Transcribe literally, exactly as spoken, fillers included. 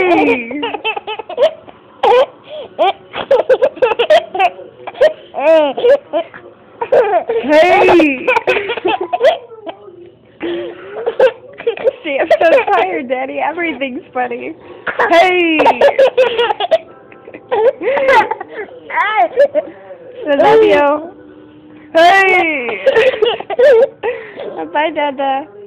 Hey! Hey! See, I'm so tired, Daddy. Everything's funny. Hey! I love you. Hey! Bye, Dada.